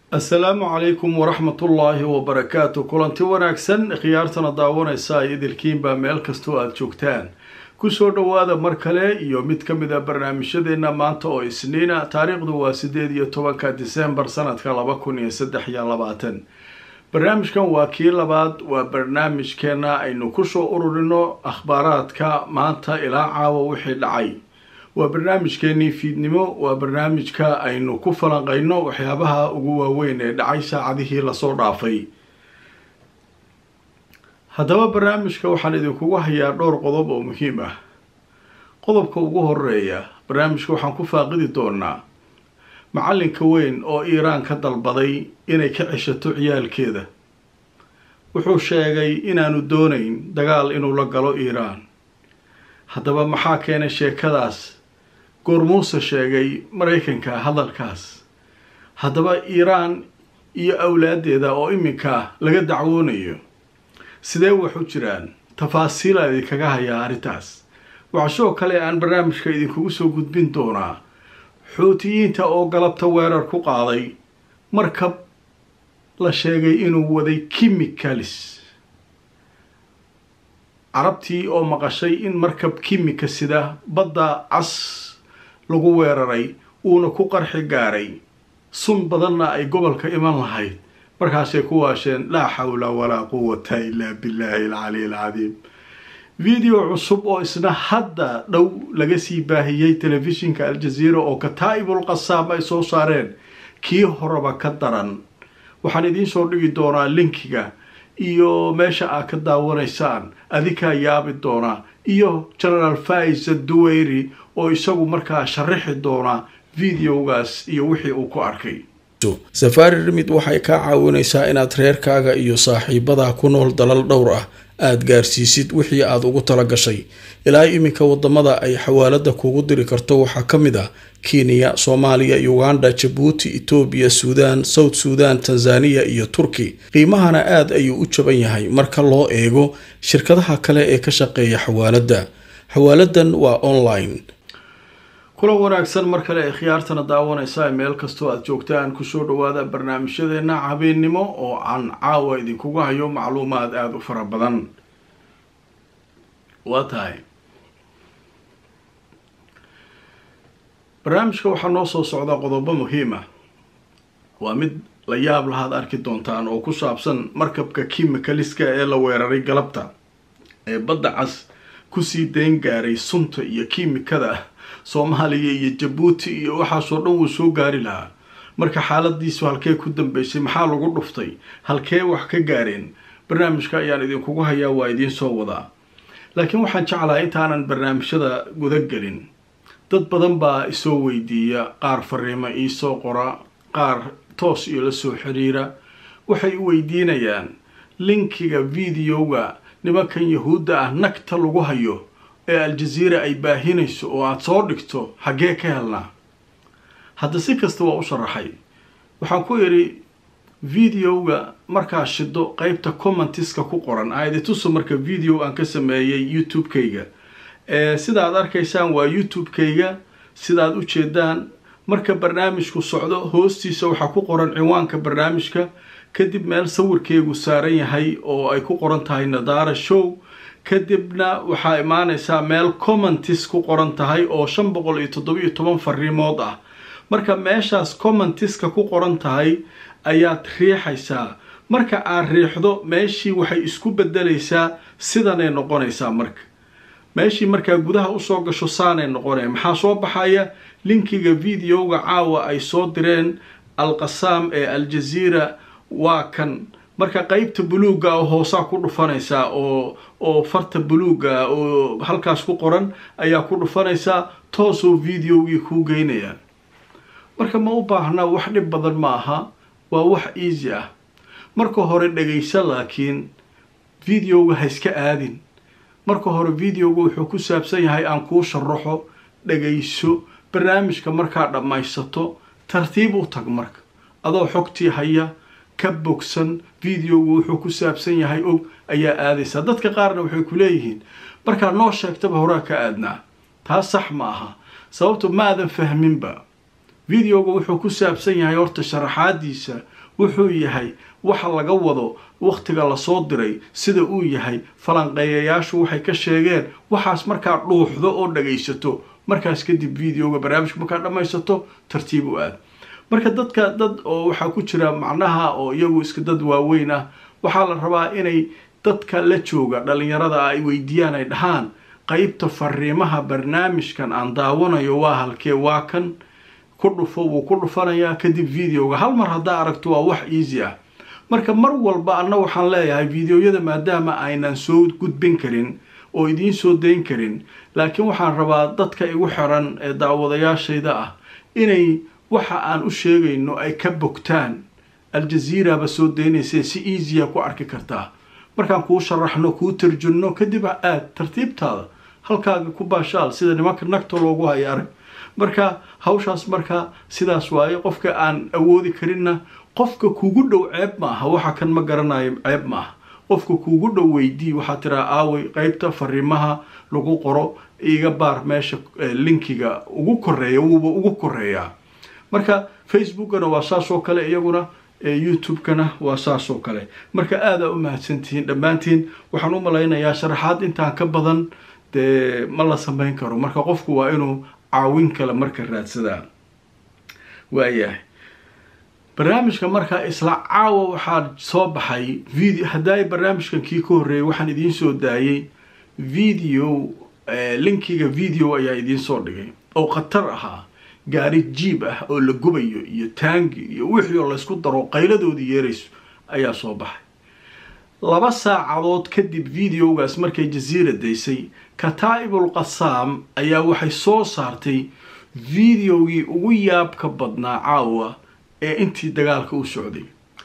السلام عليكم ورحمة الله وبركاته كلانتي wanaagsan khiyaartana daawanaysa idilkiin ba meel kasto aad joogtaan ku soo dhawaada mar kale iyo mid kamid ah barnaamijyadeena maanta oo isniina taariikhdu waa 18 December sanadka 2023 barnaamijkan waa kii labaad waa barnaamijkeena aynu ku soo ururino akhbaaraadka maanta ilaa caawa wixii dhacay waa barnaamijkeeni fiidnimo waa barnaamijka aynu ku falanqeyno waxyaabaha ugu waaweyn ee dhacay saacadihii la soo dhaafay haddaba barnaamijka waxaan idinku hayaa dhowr qodob oo muhiim ah qodobka ugu horeeya barnaamijka waxaan ku faaqidi doonaa macalinka weyn oo Iiraan ka dalbaday inay ka ceshato ciyaalkeeda wuxuu sheegay inaanu doonayn dagaal inuu la galo Iiraan haddaba maxaa keenay sheekadaas goormuuse sheegay Mareykanka hadalkaas haddaba Iiraan iyo awlaadeeda oo iminka laga dacwoonayo sidee wax u jiraan tafaasiil ay kaga hayaan arrintaas waxaa kale aan barnaamijka idinku soo gudbin doonaa xuutiyiinta oo galabta weerar ku qaaday markab la sheegay inuu waday chemicals carabtii oo maqashay in markab chemical sida badda cas lagu weeraray uuna ku qarxi gaaray sun badanna ay gobolka iman lahayd markaasay ku waasheen laa xawla walaa quwwata illa billahi al-ali al-azim فيديو عصب أو إسنا حدا لو لجسي باهي تلفزيون كالجزيرة أو كتائب القصام أي صو صارين كي هربا كدران وحندين صوري دورا لينكيغا إيو ماشا أكدا وريسان أذيكا ياب الدورا إيو جنرال فايز الدويري أو يسوي مركا شرح الدورا فيديو غاس إيو وحي أوكو أركي سفاري رميد waxay ka caawinaysaa inaad reerkaaga iyo saaxiibada ku nool dalal dhowr ah aad gaarsiisid wixii aad ugu tala gashay ilaa iminka wadamada ay xawaalada kugu diri karto waxa kamid ah Kenya, Soomaaliya, Uganda, Djibouti, Ethiopia, Sudan, South Sudan, Tanzania iyo Turkey. qiimahana aad ayuu u jaban yahay marka loo eego shirkadaha kale ee ka shaqeeya xawaalada. xawaaladan waa online. kula wanaagsan mar kale ee khiyaartana daawanaysa meel kasto aad joogtaan ku soo dhawaada barnaamijyadeena habeenimo oo aan caawa idinku hayo macluumaad aad u fara badan watahay barnaamijka waxaa noo soo socda qodobo muhiim ah waa mid la yaab lahaad arki doontaan oo ku saabsan markabka chemicalska ee la weeraray galabta ee badda cas ku sii deyn gaaray sunta iyo kiimikada Soomaaliya iyo Djibouti iyo waxa soo dhan uu soo gaari lahaa marka xaaladiisu halkee ku dambeysay maxaa lagu dhuftay halkee wax ka gaareen barnaamijka ayaan idinku hayaa waa idin soo wadaa laakiin waxaan jeclahay intaanan barnaamijyada guda galin dad badan baa isoo weydiiya qaar fariimo ii soo qora qaar toos iyo la soo xiriira waxay weydiinayaan linkiga videoga nimankan yahuuda ah nagta lagu hayo ee Aljazeera ay baahinayso oo aad soo dhigto xagee ka helnaa hadda si kasta waa u sharaxay waxaan ku yiri videoga markaa shido qaybta commentiska ku qoran ayda tuso marka video aan ka sameeyay YouTube-kayga sida aad arkaysaan waa YouTube-kayga sida aad u jeedaan marka barnaamijku socdo hoostiisa waxa ku qoran ciwaanka barnaamijka kadib meel sawirkeegu saaran yahay oo ay ku qoran tahay Nadaara Show kadibna waxaa imaanaysaa meel commentis ku qoran tahay oo 517 fariimood ah marka meeshaas commentiska ku qoran tahay ayaad riixaysaa marka aad riixdo meeshii waxay isku bedelaysaa sidanay noqonaysaa marka meeshii marka gudaha u soo gasho saanay noqonay maxaa soo baxaya linkiga videoga caawa ay soo direen Al-Qassam ee Al-Jazeera waa kan marka qaybta buluuga oo hoosa ku dhufanaysa oo farta buluuga oo halkaas ku qoran ayaa ku dhufanaysa toosoo videogi ku geynaya marka ma u baahna wax dhib badan ma aha waa wax easy ah marka hore dhageysa laakiin videoga ha iska aadin marka hore videoga wuxuu ku saabsan yahay aan ku sharaxo dhageyso barnaamijka marka dhamaysato tartiib u tag marka adoo xogtii haya ka bogsan videogu wuxuu ku saabsan yahay og ayaa aadaysa dadka qaarna waxay ku leeyihiin marka noo sheegtaba hore ka aadnaa taas sax ma aha sababtoo ma aadan fahminba فيديو wuxuu ku saabsan yahay horta sharaxaadiisa wuxuu yahay waxa laga wado waqtiga la soo diray sida uu yahay falanqeeyayaashu waxay ka sheegeen waxaas markaa dhuuxdo oo dhagaysato markaas kadib videoga barnaamijka markaa dhammaysato tartiib u aad marka dad oo waxaa ku jira macnaha oo iyagu iska dad waaweyn ah waxaa la rabaa inay dadka la jooga dhalinyarada ay weydiiyaan ay dhahaan qaybta fariimaha barnaamijkan aan daawanayo waa halkee waa kan ku dhufo wuu ku dhufanayaa kadib videoga hal mar haddaa aragto waa wax easy ah marka mar walba anna waxaan leeyahay videoyada maadaama aynan soo gudbin karin oo idiin soo dayn karin laakiin waxaan rabaa dadka igu xiran ee daawadayaashayda ah inay waxa aan u sheegayno ay ka bogtaan aljazeera ba soo daynaysa si easy ku arki kartaa markaan kuu sharaxno kuu tarjunno kadib aad tartiibtaada halkaaga ku baashaal sida nimanka nagta loogu hayo arag marka hawshaas marka sidaas waaye qofka aan awoodi karinna qofka kugu dhow ceeb maaha waxa kan ma garanayo ceeb maaha qofka kugu dhow weydii waxaa tiraa aaway qaybta fariimaha lagu qoro iga baar meesha linkiga ugu koreeya wuuba ugu koreeyaa marka facebookana waa saas oo kale iyaguna youtube-kana waa saas oo kale marka aada u mahadsantihiin dhammaantiin waxaan u malaynayaa sharaxaad intaan ka badan dee ma la samayn karo marka qofku waa inuu caawin kale marka raadsadaa waayahay barnaamijka markaa isla caawa waxaa soo baxay video haddaay barnaamijkan kii ka horreeyay waxaan idiin soo daayay video linkiga video ayaa idiin soo dhigay oo khatar ahaa gaari jiib ah oo la gubayo iyo taangi iyo wixii oo laysku daro qayladoodii yeerayso ayaa soo baxay 2 saacadood kadib videogaas markay jazeera daysay kataa'ibul qasaam ayaa waxay soo saartay videogii ugu yaabka badnaa caawa ee intii dagaalka u socday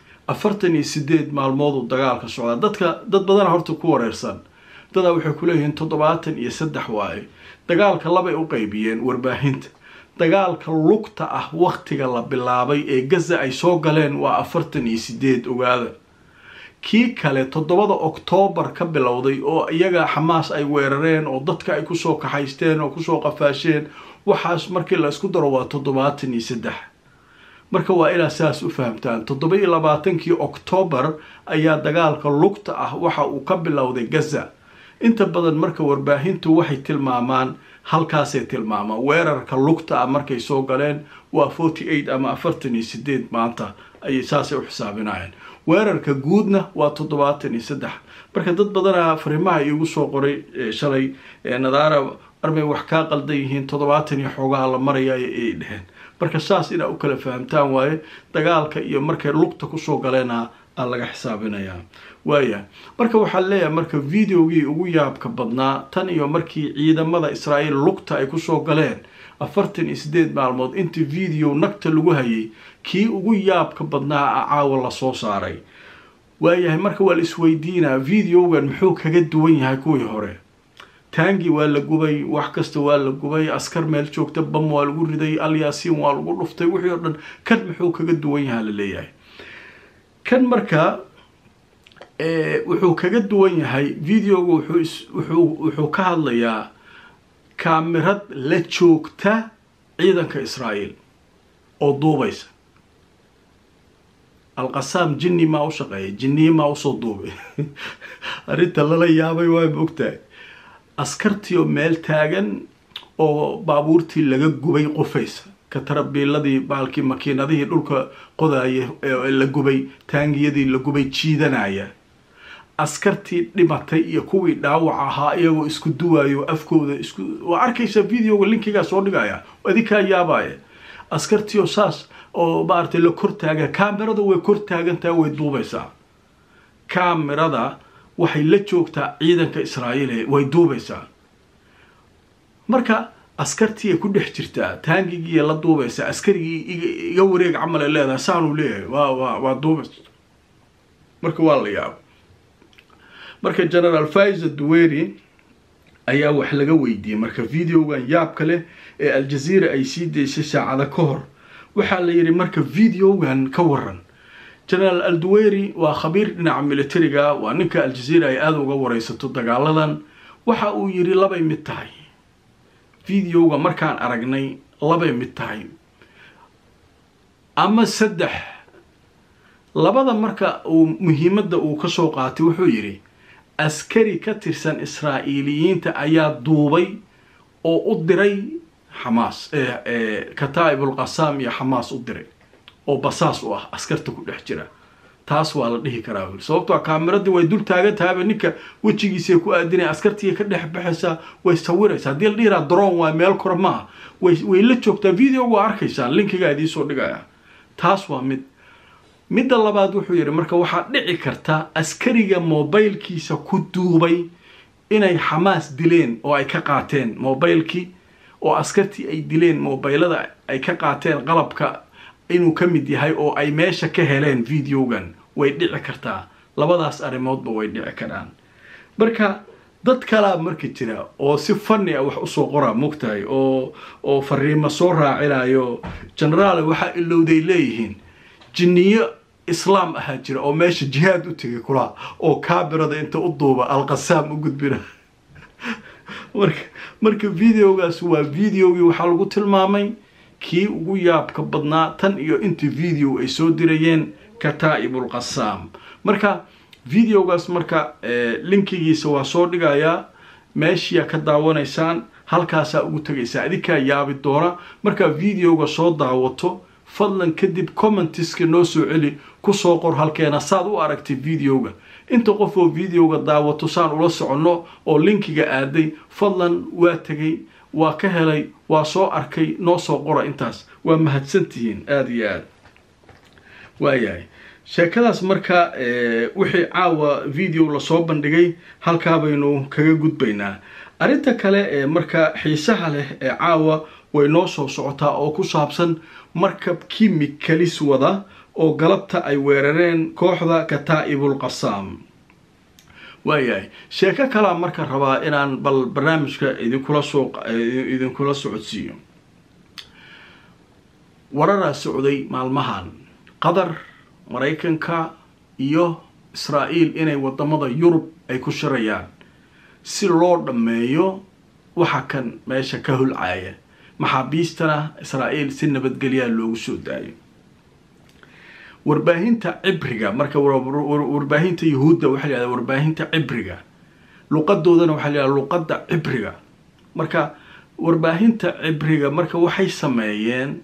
48 maalmood uu dagaalka socdaa dad badan horta ku wareersan dada waxay ku leeyihiin 73 waaye dagaalka labay u qaybiyeen warbaahinta dagaalka lugta ah waqtiga la bilaabay ee Gaza ay soo galeen waa 48 ogaada kii kale 7 Oktoobar ka bilowday oo iyaga Xamaas ay weerareen oo dadka ay ku soo kaxaysteen oo ku soo qafaasheen waxaas markii la isku daro waa 73 marka waa ila saas u fahamtaan 27 Oktoobar ayaa dagaalka lugta ah waxa uu ka bilowday Gaza inta badan marka warbaahintu waxay tilmaamaan halkaasay tilmaamaan weerarka lugta ah markay soo galeen waa 48 ama 48 maanta ay saasay u xisaabinayaan weerarka guudna waa 73 marka dad badan fariimaha igu soo qoray shalay nadaara armay wax ka qaldan yihiin 70 xogaa la maraya ay dhaheen marka saas ina u kala fahamtaan waaye dagaalka iyo markay lugta ku soo galeena laga xisaabinaya waaya marka waxa leeyahay marka videogii ugu yaabka badnaa tan iyo markii ciidamada Israa'iil lugta ay ku soo galeen 48 maalmood intii video nagta lagu hayay kii ugu yaabka badnaa caawa la soo saaray waayahay marka waa la isweydiinaa videogan muxuu kaga duwan yahay kuwii hore taangi waa la gubay wax kasta waa la gubay askar meel joogta bam waa lagu riday alyaasiin waa lagu dhuftay wixii oo dhan kan muxuu kaga duwan yahay la leeyahay kan marka wuxuu kaga duwan yahay videogu wuxuu ka hadlayaa kaamirad la joogta ciidanka Israa'iil oo duubaysa القسام جني ما وشقي جني ما وصدوبي أريد الله يابي وابوكتا أسكرتي وميل تاجن أو بابورتي لقى جبي قفيس كتربي الذي بالكي مكينة ذي دولك قضايا لجبي تانجي ذي لجبي تشيدنايا أسكرتي لمتى يكوي داوعها يو إسكدوا يو أفكو إسكو وأركيس فيديو واللينك جا صور جايا وذيك ياباي أسكرتي وساس oo baartay la kor taaga kaamirada way kor taagantaa way duubaysaa kaamirada waxay la joogtaa ciidanka Israa'iil way duubaysaa marka askartii ku dhex jirtaa taangigii la duubaysaa askarigii iga wareeg camal leedahay saanu leeyahay waa duubaysaa marka waa la yaab marka General Faiz Duweri ayaa wax laga weydiiyay marka videogan yaab kale ee Al Jazeera ay sii deysay saacada ka hor waxaa la yiri marka videogan ka waran General Al-Duweri waa khabiir dhinaca militariga waa ninka Al Jazeera ay aad uga wareysato dagaaladan waxa uu yiri labay mid tahay videoga markaan aragnay labay mid tahay ama saddex labada marka uu muhiimadda uu ka soo qaatay wuxuu yidhi askari ka tirsan israa'iiliyiinta ayaa duubay oo u diray xamaas kataa'ibul qasaam iyo xamaas u diray oo basaas u ah askarta ku dhex jira taas waa la dhihi karaa sababtoo kaamirada way dul taagan tahay ninka wajigiisa ku aadinay askartii ka dhex baxaysa way sawiraysaa hadii la dhiraa drone waa meel kor ma way la joogtaa video waa arkaysaa linkiga idin soo dhigaya taas waa midda labaad wuxuu yiri marka waxa dhici karta askariga mobilkiisa ku duubay inay xamaas dileen oo ay ka qaateen mobilkii oo askartii ay dileen mobilada ay ka qaateen qalabka inuu ka mid yahay oo ay meesha ka heleen videogan way dhici kartaa labadaas arimoodba way dhici karaan marka dad kala marka jira oo si fanni ah wax u soo qora mugtahay oo fariimo soo raacinayo general waxa ilowday leeyihiin jinniyo islaam ah jira oo meesha jihaad u tagay kula oo kaabirada inta u duuba al-qasaam u gudbina marka videogaas waa videogii waxa lagu tilmaamay kii ugu yaabka badnaa tan iyo inta video ay soo dirayeen kataa'ibul qasaam marka videogaas marka linkigiisa waa soo dhigayaa meesha ka daawanaysaan halkaas ugu tagaysaa adika yaabi doona marka videoga soo daawato fadlan kadib commentiska noo soo celi ku soo qor halkeena saad u aragtay videoga inta qof oo videoga daawato saan ula socono oo linkiga aaday fadlan waa tagay waa ka helay waa soo arkay noo soo qora intaas waa mahadsantihiin aad iyo aad waayahay sheekadaas marka wixii caawa video la soo bandhigay halka baynu kaga gudbaynaa arinta kale marka xiisaha leh caawa way noo soo socotaa oo ku saabsan markab chemicals wada oo galabta ay weerareen kooxda kataa'ibul qasaam waayahay sheeko kala marka rabaa inaan bal barnaamijka idinkula socodsiiyo warara socday maalmahan qatar maraykanka iyo israa'iil inay wadamada yurub ay ku shirayaan si loo dhameeyo waxa kan meesha ka hulcaaya maxaabiistana israa'iil si nabadgelya loogu soo daayo warbaahinta cibriga marka warbaahinta yahuudda waxa la yiraahdaa warbaahinta cibriga luqadoodana waxa la yiraahdaa luqadda cibriga marka warbaahinta cibriga marka waxay sameeyeen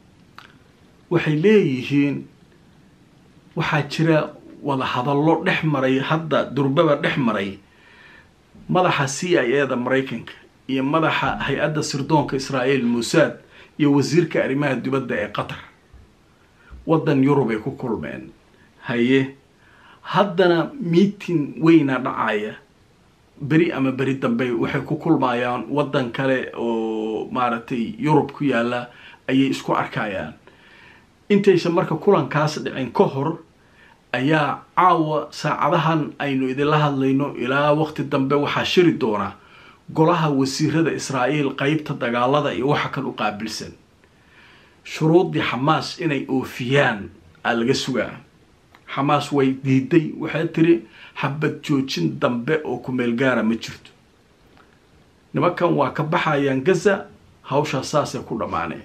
waxay leeyihiin waxa jira wada hadallo dhexmaray hadda durbaba dhexmaray madaxa CIA-da Mareykanka iyo madaxa hay'adda sirdoonka Israa'iil Mossad iyo wasiirka arrimaha dibadda ee Qatar wadan Yurub ay ku kulmeen haye haddana meeting weyna dhacaya beri dambe waxay ku kulmayaan wadan kale oo maaragtay Yurub ku yaala ayay isku arkayaan intaysa marka kulankaas dhicin ka hor ayaa caawa saacadahan aynu idinla hadlayno ilaa waqti dambe waxaa shiri doona golaha wasiirada Israa'iil qaybta dagaalada iyo waxa kale u qaabilsan shuruudii xamaas inay oofiyaan laga sugaa xamaas way diiday waxay tiri xabad joojin dambe oo ku meel gaara ma jirto nimankan waa ka baxayaan Gaza hawsha saasay ku dhamaanay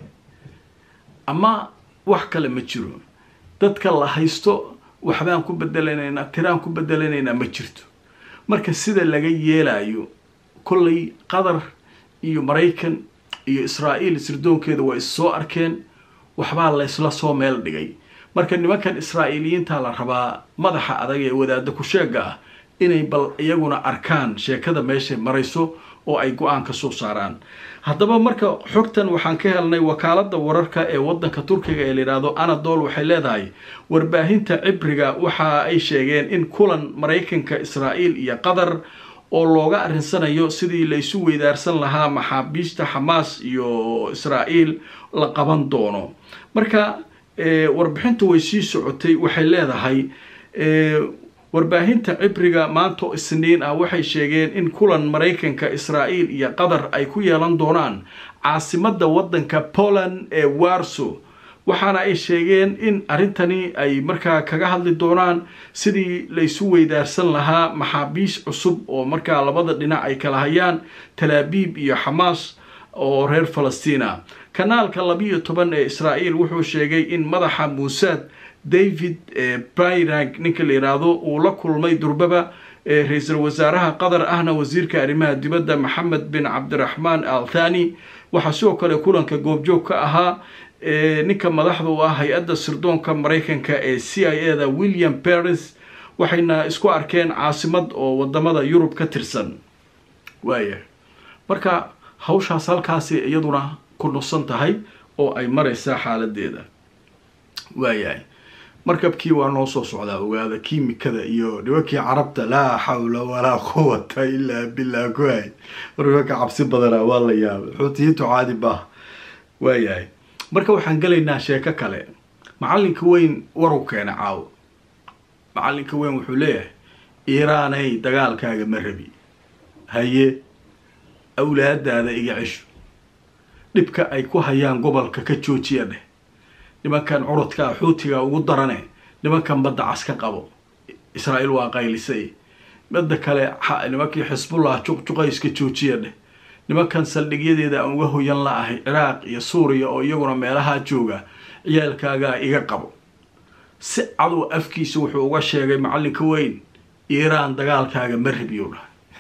ama wax kale ma jiro dadka la haysto waxbaan ku bedelanayna tiraan ku bedelanayna ma jirto marka sida laga yeelayo kulli Qatar iyo Mareykan iyo Israa'iil sirdoonkeeda way soo arkeen waxba la isla soo meel dhigay marka nimankan Israa'iiliyiinta la rabaa madaxa adag ee wadaada ku sheega inay bal iyaguna arkaan sheekada meesha marayso oo ay go'aan ka soo saaraan haddaba marka xogtan waxaan ka helnay wakaaladda wararka ee wadanka Turkiga ee leeyahay Anadolu waxay leedahay warbaahinta cibriga waxa ay sheegeen in kulan Mareykanka Israa'iil iyo Qatar oo looga arinsanayo sidii la isu weydaarsan lahaa maxaabiista Hamas iyo Israa'iil la qaban doono marka warbixintu way sii socotay waxay leedahay warbaahinta cibriga maanto isniin waxay sheegeen in kulan Mareykanka Israa'iil iyo Qatar ay ku yeelan doonaan caasimadda wadanka Poland ee Warsaw waxaana ay sheegeen in arintani ay markaa kaga hadli doonaan sidii la isu weydaarsan lahaa maxaabiis cusub oo markaa labada dhinac ay kala hayaan Tel Aviv iyo Hamas oo reer Falastina kanaalka 12 ee Israa'iil wuxuu sheegay in madaxa Mossad David Bayrag ninka la yiraahdo uu la kulmay durbaba ra'iisul wasaaraha Qatar ahna wasiirka arrimaha dibadda Mohammed bin Abdurrahman Al Thani waxa soo kale kulanka goobjoog ka ahaa ninka madaxda u ah hay'adda sirdoonka Mareykanka ee CIA-da William Peres waxayna isku arkeen caasimad oo wadamada Yurub ka tirsan waaya marka hawshaas halkaas iyaduna ku noqon tahay oo ay maraysaa xaaladeeda waaya markabkii waa noo soo socdaa ogaada kiimikada iyo dhibaakii carabta laa xawla walaa quwwata illa billah kuway marka cabsi badana waa la yaab xuutiyiintu caadi baa waaya marka waxaan galaynaa sheeko kale macalinka weyn waru keena caaw macalinka weyn wuxuu leeyahay Iiraan ay dagaalkaaga ma rabi haye awlaadaada iga cisho dhibka ay ku hayaan gobolka ka joojiya dheh nimankan curadka xuutiga ugu darane nimankan badda cas ka qabo Israa'iil waa qaylisay midda kale nimankii Xisbullah juqjuqayska joojiya dheh nimankan saldhigyadeeda aan uga hoyan la ahay Ciraaq iyo Suuriya oo iyaguna meelaha jooga ciyaalkaaga iga qabo si cadu afkiisa wuxuu uga sheegay macalinka weyn Iiraan dagaalkaaga ma rabiyo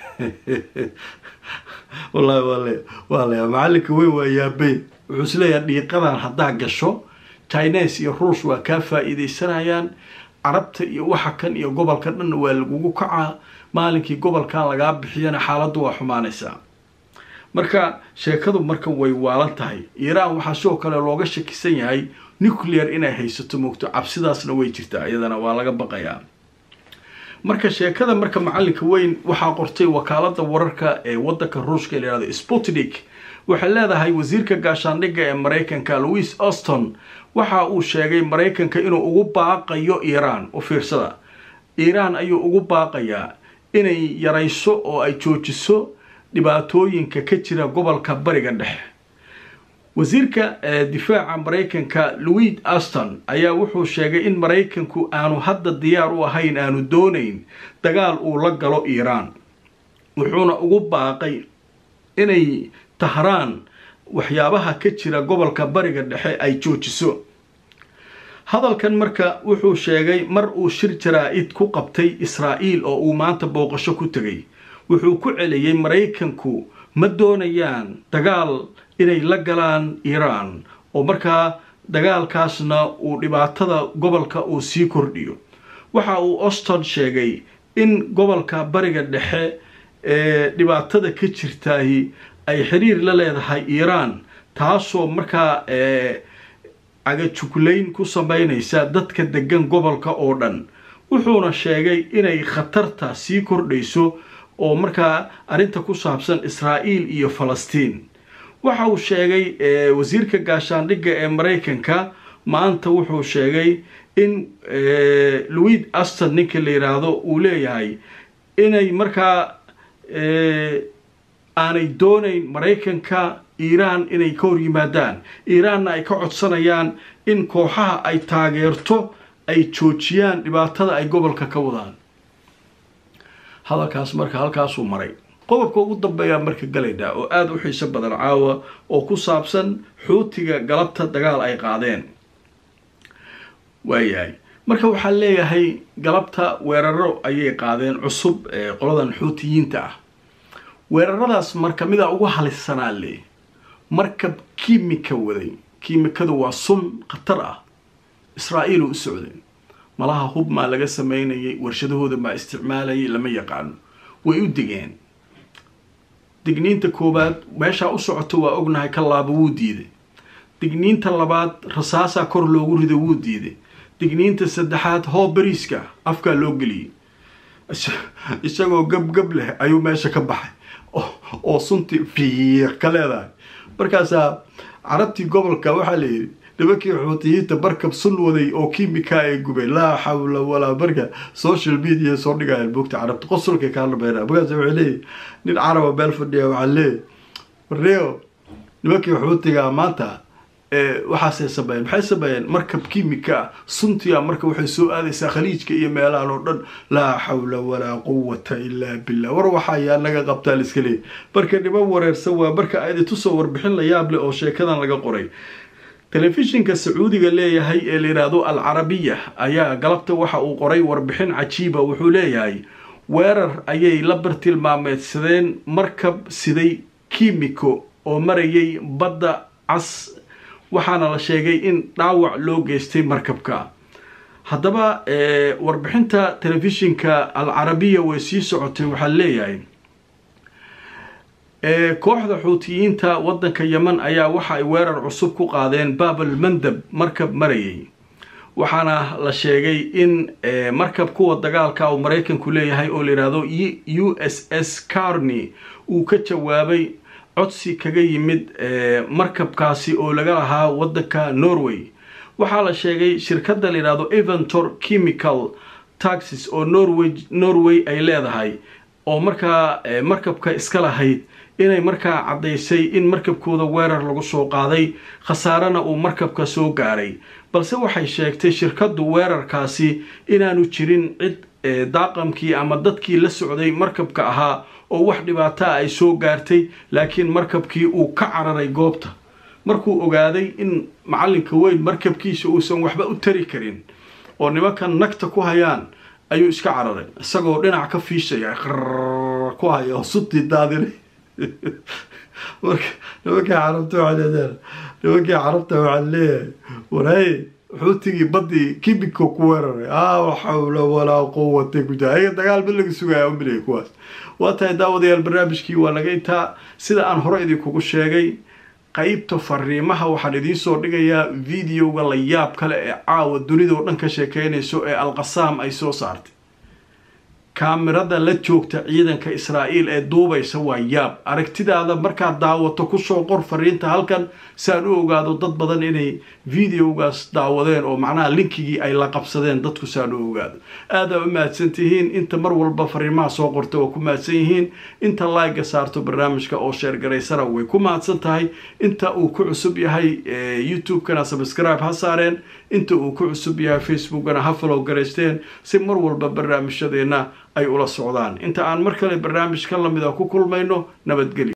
والله معلك وين ويابي وحسليا دقيقة هدا قشو تاينيس يا روس وكافة إذا سنايان عربت وحكن يا قبل كان والجوجو كعا مالكي قبل كان لقاب بحيانا حالته وحمانسا مركا شيكادو مركا ويوالنتهاي إيران وحاسو كلا لوغا شكيسان yahay nuclear inay haysato moogto cabsidaasna way jirtaa iyadana waa laga baqayaa marka sheekada marka macalinka weyn waxa qortay wakaalada wararka ee wadanka Ruushka ee leedahay Sputnik waxa leedahay wasiirka gaashaandhigga ee Mareykanka Louis Austin waxa uu sheegay Mareykanka inuu ugu baaqayo Iiraan oo fiirsada Iiraan ayuu ugu baaqayaa inay yarayso oo ay joojiso dhibaatooyinka ka jira gobolka bariga dhexe wasiirka difaaca Mareykanka Louis Austin ayaa wuxuu sheegay in Mareykanku aanu hadda diyaar u ahayn aanu doonayn dagaal uu la galo Iiraan wuxuuna ugu baaqay inay Tahraan waxyaabaha ka jira gobolka bariga dhexe ay joojiso hadalkan marka wuxuu sheegay mar uu shir jaraa'id ku qabtay Israa'iil oo uu maanta booqasho ku tagay wuxuu ku celiyay Mareykanku ma doonayaan dagaal inay la galaan Iiraan oo marka dagaalkaasna uu dhibaatada gobolka uu sii kordhiyo waxa uu Austin sheegay in gobolka bariga dhexe dhibaatada ka jirtaahi ay xiriir la leedahay Iiraan taasoo marka agajugleyn ku sameynaysa dadka degan gobolka oo dhan wuxuuna sheegay inay khatarta sii kordhayso oo marka arinta ku saabsan Israa'iil iyo Falastiin waxa uu sheegay wasiirka gaashaandhigga ee Mareykanka maanta wuxuu sheegay in Louis Austin ninka la yiraahdo uu leeyahay inay marka aanay doonayn Mareykanka Iiraan inay ka hor yimaadaan Iiraanna ay ka codsanayaan in kooxaha ay taageerto ay joojiyaan dhibaatada ay gobolka ka wadaan hadalkaas marka halkaas uu maray qodobka ugu dambeeya marka galayda oo aad u xiiso badan caawa oo ku saabsan xuutiga galabta dagaal ay qaadeen waayay marka waxa leeyahay galabta weeraro ayay qaadeen cusub ee qoladan xuutiyiinta ah weeraradaas marka mid ugu halisanaa leey markab kiimika waday kiimikadu waa sun khatar ah Israa'iil u socday malaha hub ma laga sameeyay warshadahooda ma isticmaalayay lama yaqaan way u digeen digniinta koobaad meesha u socoto waa ognahay ka laabo wuu diiday digniinta labaad rasaasa kor loogu rido wuu diiday digniinta saddexaad hoo bariiska afka loo galiyay isagoo gab leh ayuu meesha ka baxay oo sunti fiiq ka leedahay markaas carabtii gobolka waxa la yiri dabakii xuutiyiinta barkab sun waday oo kiimika ay gubay laa xawla walaa barka social media soo dhigay bogta carabta qosolka ka labeena bugaas wuxuu leeyahay nin carab beel fadhiya waxa leeyahay reeyo dabakii xuutiga maanta waxaasay sameeyeen maxay sameeyeen markab kiimika suntiya marka waxay soo aadaysaa khaliijka iyo meelaha oo dhan laa xawla walaa quwwata illaa billah war waxa ayaa naga qabtaa iska leey marka dhiban wareersan waa marka ay tusoo warbixin la yaab leh oo sheekadan laga qoray telefishinka sacuudiga leeyahay ee leeyahay al-Arabiya ayaa galabta waxa uu qoray warbixin cajiiba wuxuu leeyahay weerar ayay la bartilmaameedsadeen markab siday kiimiko oo marayay badda cas waxaana la sheegay in dhaawac loo geystay markabka haddaba warbixinta telefishinka al-Arabiya way sii socotay waxa leeyahay kooxda xuutiyiinta wadanka Yemen ayaa waxa ay weerar cusub ku qaadeen Bab al-Mandab markab marayay waxaana la sheegay in markab kuwa dagaalka uu Mareykanku leeyahay oo la yiraahdo USS Carney uu ka jawaabay codsi kaga yimid markabkaasi oo laga lahaa wadanka Norway waxaa la sheegay shirkadda la yiraahdo Eventor Chemical Taxis oo Norway ay leedahay oo markabka iska lahayd inay markaa cadeysay in markabkooda weerar lagu soo qaaday khasaarana uu markabka soo gaaray balse waxay sheegtay shirkaddu weerarkaasi inaanu jirin cid daaqamkii ama dadkii la socday markabka ahaa oo wax dhibaato ay soo gaartay laakiin markabkii uu ka cararay goobta markuu ogaaday in macalinka weyn markabkiisa uusan waxba u tari karin oo nimankan nagta ku hayaan ayuu iska cararay isagoo dhinac ka fiishaya ku hayo sutti daadinay nimankii carabta waxaa leeyahay waray xuutigii badii kimiko ku weeraray la xawla walaa quwwata illa billah dagaal mid laga sugayaa u milay kuwaas waa tahay daawadayaal barnaamijkii waa laga intaa sida aan hore idinkugu sheegay qaybta fariimaha waxaan idiin soo dhigayaa videoga la yaab kale ee caawa dunida oo dhan ka sheekeynayso ee Al-Qassam ay soo saartay kaamirada la joogta ciidanka Israa'iil ee duubaysa waa yaab aragtidaada marka daawato ku soo qor fariinta halkan saan u ogaado dad badan inay videogaas daawadeen oo macnaha linkigii ay la qabsadeen dadku saan u ogaado aad u mahadsantihiin inta mar walba fariimaha soo qorta oo ku mahadsan yihiin inta like saarto barnaamijka oo share gareysana way ku mahadsan tahay inta uu ku cusub yahay YouTube kana subscribe ha saareen inta uu ku cusub yahay Facebook kana ha follow gareysteen si mar walba barnaamijyadeena ay ula socdaan inta aan mar kale barnaamij ka lamid ah ku kulmayno nabadgelyo